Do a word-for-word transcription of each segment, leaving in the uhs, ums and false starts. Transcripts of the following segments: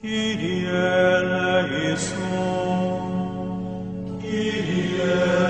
Kyrie eleison, Kyrie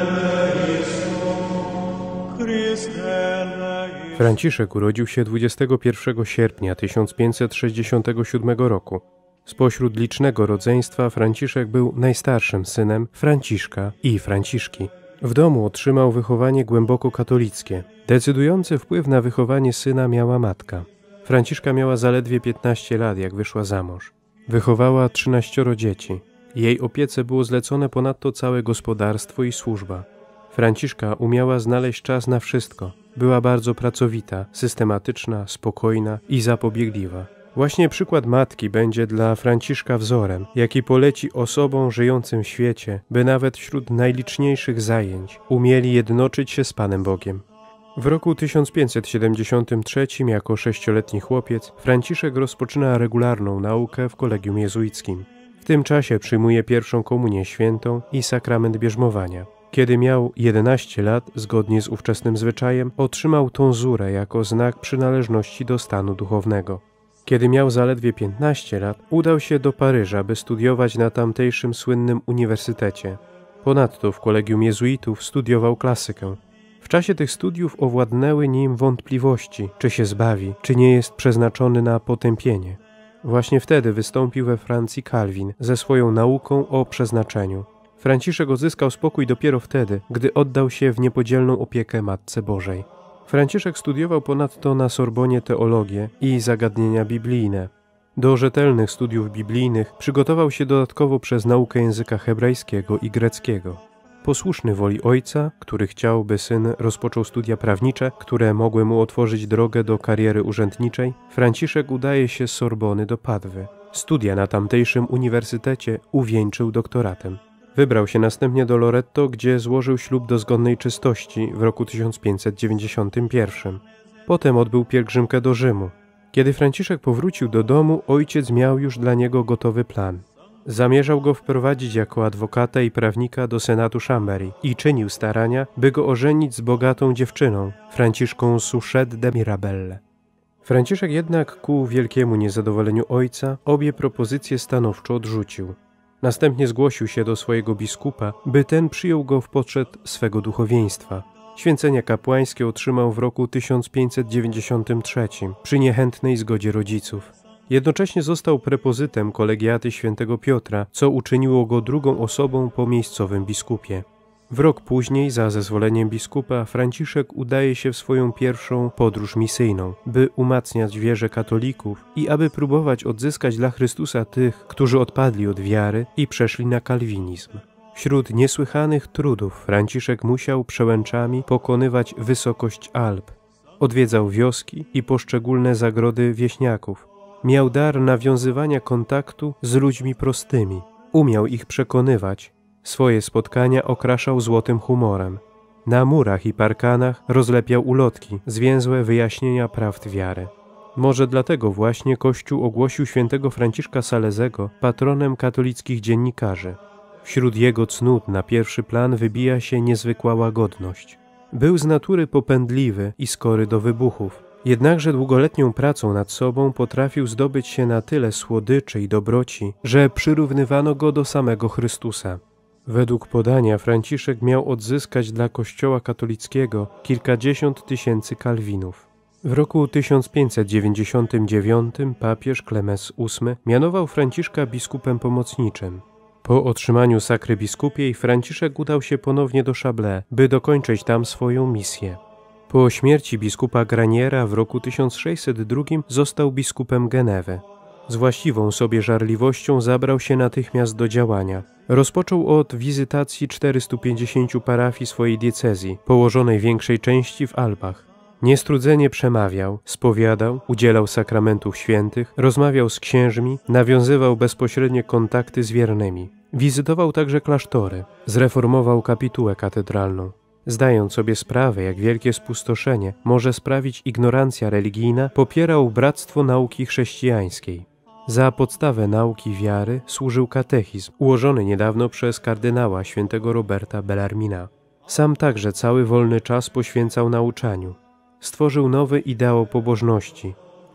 eleison, Chryste eleison. Franciszek urodził się dwudziestego pierwszego sierpnia tysiąc pięćset sześćdziesiątego siódmego roku. Spośród licznego rodzeństwa Franciszek był najstarszym synem Franciszka i Franciszki. W domu otrzymał wychowanie głęboko katolickie. Decydujący wpływ na wychowanie syna miała matka. Franciszka miała zaledwie piętnaście lat, jak wyszła za mąż. Wychowała trzynaścioro dzieci. Jej opiece było zlecone ponadto całe gospodarstwo i służba. Franciszka umiała znaleźć czas na wszystko. Była bardzo pracowita, systematyczna, spokojna i zapobiegliwa. Właśnie przykład matki będzie dla Franciszka wzorem, jaki poleci osobom żyjącym w świecie, by nawet wśród najliczniejszych zajęć umieli jednoczyć się z Panem Bogiem. W roku tysiąc pięćset siedemdziesiątym trzecim jako sześcioletni chłopiec Franciszek rozpoczyna regularną naukę w kolegium jezuickim. W tym czasie przyjmuje pierwszą komunię świętą i sakrament bierzmowania. Kiedy miał jedenaście lat, zgodnie z ówczesnym zwyczajem, otrzymał tonsurę jako znak przynależności do stanu duchownego. Kiedy miał zaledwie piętnaście lat, udał się do Paryża, by studiować na tamtejszym słynnym uniwersytecie. Ponadto w kolegium jezuitów studiował klasykę. W czasie tych studiów owładnęły nim wątpliwości, czy się zbawi, czy nie jest przeznaczony na potępienie. Właśnie wtedy wystąpił we Francji Calvin ze swoją nauką o przeznaczeniu. Franciszek odzyskał spokój dopiero wtedy, gdy oddał się w niepodzielną opiekę Matce Bożej. Franciszek studiował ponadto na Sorbonie teologię i zagadnienia biblijne. Do rzetelnych studiów biblijnych przygotował się dodatkowo przez naukę języka hebrajskiego i greckiego. Posłuszny woli ojca, który chciał, by syn rozpoczął studia prawnicze, które mogły mu otworzyć drogę do kariery urzędniczej, Franciszek udaje się z Sorbony do Padwy. Studia na tamtejszym uniwersytecie uwieńczył doktoratem. Wybrał się następnie do Loretto, gdzie złożył ślub dozgonnej czystości w roku tysiąc pięćset dziewięćdziesiątym pierwszym. Potem odbył pielgrzymkę do Rzymu. Kiedy Franciszek powrócił do domu, ojciec miał już dla niego gotowy plan. Zamierzał go wprowadzić jako adwokata i prawnika do senatu Chambéry i czynił starania, by go ożenić z bogatą dziewczyną, Franciszką Suchet de Mirabelle. Franciszek jednak ku wielkiemu niezadowoleniu ojca obie propozycje stanowczo odrzucił. Następnie zgłosił się do swojego biskupa, by ten przyjął go w poczet swego duchowieństwa. Święcenia kapłańskie otrzymał w roku tysiąc pięćset dziewięćdziesiątym trzecim przy niechętnej zgodzie rodziców. Jednocześnie został prepozytem kolegiaty świętego Piotra, co uczyniło go drugą osobą po miejscowym biskupie. W rok później, za zezwoleniem biskupa, Franciszek udaje się w swoją pierwszą podróż misyjną, by umacniać wierę katolików i aby próbować odzyskać dla Chrystusa tych, którzy odpadli od wiary i przeszli na kalwinizm. Wśród niesłychanych trudów Franciszek musiał przełęczami pokonywać wysokość Alp. Odwiedzał wioski i poszczególne zagrody wieśniaków. Miał dar nawiązywania kontaktu z ludźmi prostymi. Umiał ich przekonywać. Swoje spotkania okraszał złotym humorem. Na murach i parkanach rozlepiał ulotki, zwięzłe wyjaśnienia prawd wiary. Może dlatego właśnie Kościół ogłosił świętego Franciszka Salezego patronem katolickich dziennikarzy. Wśród jego cnót na pierwszy plan wybija się niezwykła łagodność. Był z natury popędliwy i skory do wybuchów. Jednakże długoletnią pracą nad sobą potrafił zdobyć się na tyle słodyczy i dobroci, że przyrównywano go do samego Chrystusa. Według podania Franciszek miał odzyskać dla Kościoła katolickiego kilkadziesiąt tysięcy kalwinów. W roku tysiąc pięćset dziewięćdziesiątym dziewiątym papież Klemens ósmy mianował Franciszka biskupem pomocniczym. Po otrzymaniu sakry biskupiej Franciszek udał się ponownie do Chablais, by dokończyć tam swoją misję. Po śmierci biskupa Graniera w roku tysiąc sześćset drugim został biskupem Genewy. Z właściwą sobie żarliwością zabrał się natychmiast do działania. Rozpoczął od wizytacji czterystu pięćdziesięciu parafii swojej diecezji, położonej w większej części w Alpach. Niestrudzenie przemawiał, spowiadał, udzielał sakramentów świętych, rozmawiał z księżmi, nawiązywał bezpośrednie kontakty z wiernymi. Wizytował także klasztory, zreformował kapitułę katedralną. Zdając sobie sprawę, jak wielkie spustoszenie może sprawić ignorancja religijna, popierał bractwo nauki chrześcijańskiej. Za podstawę nauki wiary służył katechizm, ułożony niedawno przez kardynała świętego Roberta Bellarmina. Sam także cały wolny czas poświęcał nauczaniu. Stworzył nowy ideał pobożności.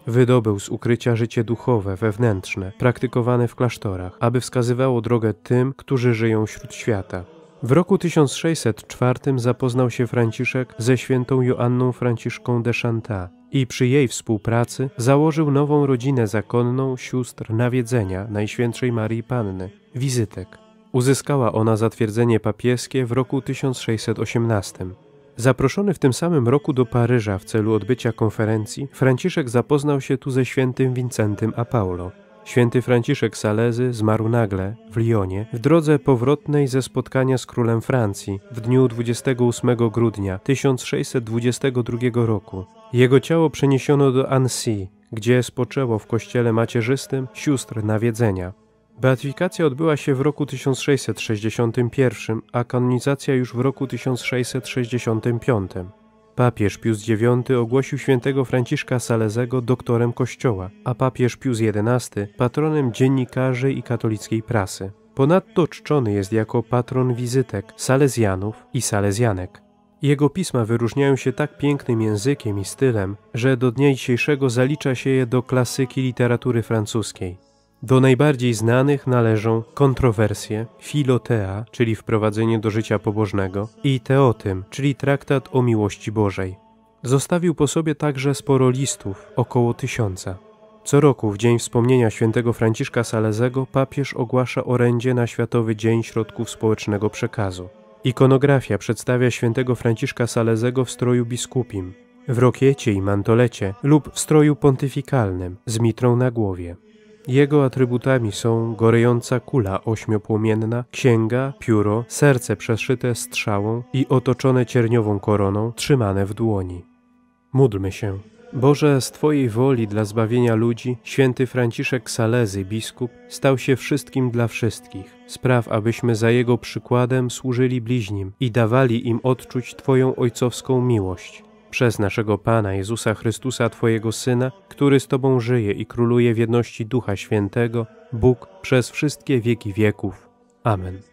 Wydobył z ukrycia życie duchowe, wewnętrzne, praktykowane w klasztorach, aby wskazywało drogę tym, którzy żyją wśród świata. W roku tysiąc sześćset czwartym zapoznał się Franciszek ze świętą Joanną Franciszką de Chantat i przy jej współpracy założył nową rodzinę zakonną sióstr Nawiedzenia Najświętszej Maryi Panny, Wizytek. Uzyskała ona zatwierdzenie papieskie w roku tysiąc sześćset osiemnastym. Zaproszony w tym samym roku do Paryża w celu odbycia konferencji, Franciszek zapoznał się tu ze świętym Wincentym a Paulo. Święty Franciszek Salezy zmarł nagle w Lyonie w drodze powrotnej ze spotkania z królem Francji w dniu dwudziestego ósmego grudnia tysiąc sześćset dwudziestego drugiego roku. Jego ciało przeniesiono do Annecy, gdzie spoczęło w kościele macierzystym sióstr Nawiedzenia. Beatyfikacja odbyła się w roku tysiąc sześćset sześćdziesiątym pierwszym, a kanonizacja już w roku tysiąc sześćset sześćdziesiątym piątym. Papież Pius dziewiąty ogłosił świętego Franciszka Salezego doktorem Kościoła, a papież Pius jedenasty patronem dziennikarzy i katolickiej prasy. Ponadto czczony jest jako patron wizytek, salezjanów i salezjanek. Jego pisma wyróżniają się tak pięknym językiem i stylem, że do dnia dzisiejszego zalicza się je do klasyki literatury francuskiej. Do najbardziej znanych należą Kontrowersje, Filotea, czyli Wprowadzenie do życia pobożnego, i Teotym, czyli Traktat o miłości Bożej. Zostawił po sobie także sporo listów, około tysiąca. Co roku w dzień wspomnienia świętego Franciszka Salezego papież ogłasza orędzie na Światowy Dzień Środków Społecznego Przekazu. Ikonografia przedstawia świętego Franciszka Salezego w stroju biskupim, w rokiecie i mantolecie lub w stroju pontyfikalnym z mitrą na głowie. Jego atrybutami są gorejąca kula ośmiopłomienna, księga, pióro, serce przeszyte strzałą i otoczone cierniową koroną, trzymane w dłoni. Módlmy się. Boże, z Twojej woli dla zbawienia ludzi, święty Franciszek Salezy, biskup, stał się wszystkim dla wszystkich. Spraw, abyśmy za Jego przykładem służyli bliźnim i dawali im odczuć Twoją ojcowską miłość. Przez naszego Pana Jezusa Chrystusa, Twojego Syna, który z Tobą żyje i króluje w jedności Ducha Świętego, Bóg przez wszystkie wieki wieków. Amen.